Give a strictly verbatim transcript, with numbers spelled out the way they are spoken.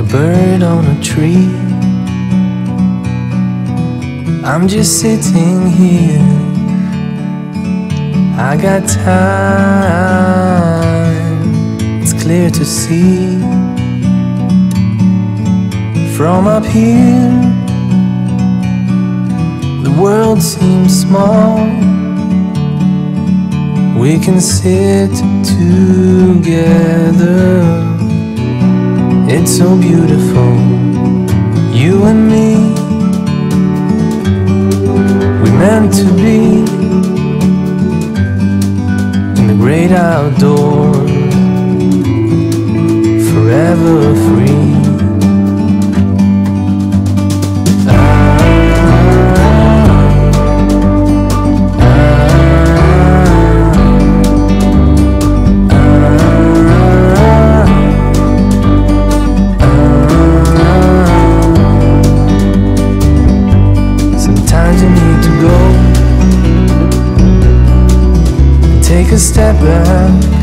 bird on a tree. I'm just sitting here. I got time, it's clear to see. From up here, the world seems small. We can sit together. It's so beautiful, you and me. We meant to be in the great outdoors, forever free. Take a step back